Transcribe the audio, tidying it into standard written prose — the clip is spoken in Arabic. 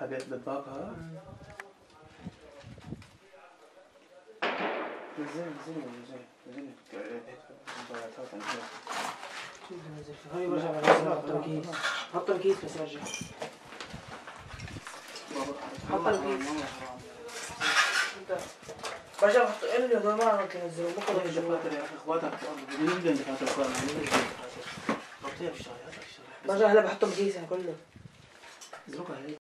بطاقة. نزلي هاي برجع حط الكيس، حط الكيس بس برجع حط الكيس. برجع بحط اللي هذول ما عم تنزلوا بكره يجوا. يا اخي اخواتك جدا دفاتر القرآن غطيها بشغله. برجع هلا بحطهم كيس كله.